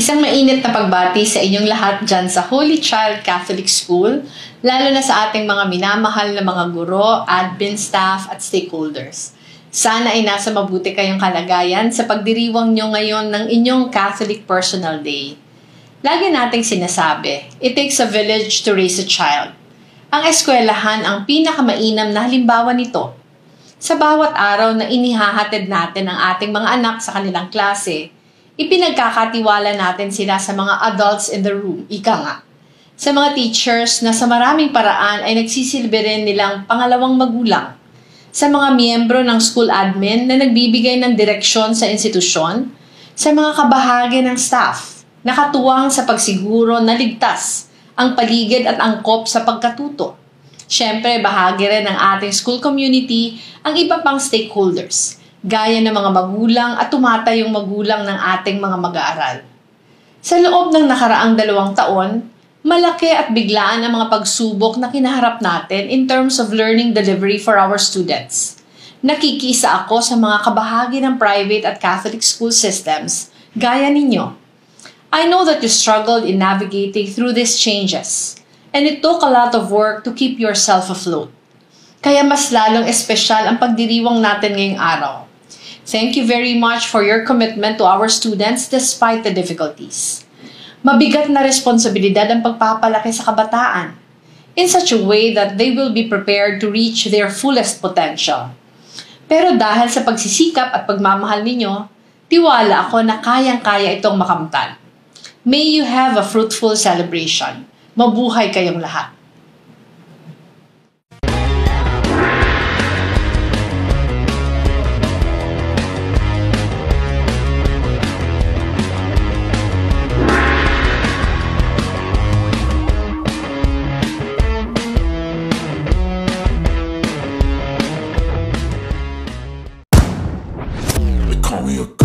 Isang mainit na pagbati sa inyong lahat dyan sa Holy Child Catholic School, lalo na sa ating mga minamahal na mga guro, admin staff at stakeholders. Sana ay nasa mabuti kayong kalagayan sa pagdiriwang nyo ngayon ng inyong Catholic Personal Day. Lagi nating sinasabi, it takes a village to raise a child. Ang eskwelahan ang pinakamainam na halimbawa nito. Sa bawat araw na inihahatid natin ang ating mga anak sa kanilang klase, ipinagkakatiwala natin sila sa mga adults in the room, ika nga. Sa mga teachers na sa maraming paraan ay nagsisilbi rin nilang pangalawang magulang. Sa mga miyembro ng school admin na nagbibigay ng direksyon sa institusyon. Sa mga kabahagi ng staff, nakatuwang sa pagsiguro na ligtas ang paligid at angkop sa pagkatuto. Siyempre, bahagi rin ng ating school community ang iba pang stakeholders, gaya ng mga magulang at tumatayong magulang ng ating mga mag-aaral. Sa loob ng nakaraang 2 taon, malaki at biglaan ang mga pagsubok na kinaharap natin in terms of learning delivery for our students. Nakikisa ako sa mga kabahagi ng private at Catholic school systems, gaya ninyo. I know that you struggled in navigating through these changes, and it took a lot of work to keep yourself afloat. Kaya mas lalong espesyal ang pagdiriwang natin ngayong araw. Thank you very much for your commitment to our students despite the difficulties. Mabigat na responsibilidad ang pagpapalaki sa kabataan in such a way that they will be prepared to reach their fullest potential. Pero dahil sa pagsisikap at pagmamahal ninyo, tiwala ako na kayang-kaya itong makamtan. May you have a fruitful celebration. Mabuhay kayong lahat. Call me a